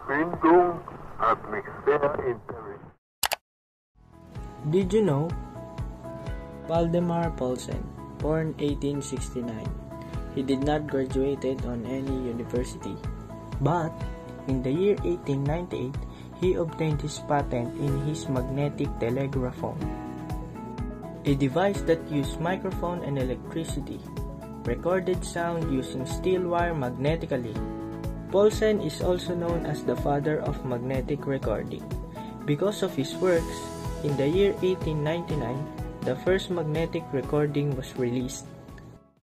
Erfindung hat mich sehr interessiert. Did you know? Valdemar Poulsen, born 1869. He did not graduate on any university, but in the year 1898, he obtained his patent in his magnetic telegraphone, a device that used microphone and electricity, recorded sound using steel wire magnetically. Poulsen is also known as the father of magnetic recording. Because of his works, in the year 1899, the first magnetic recording was released.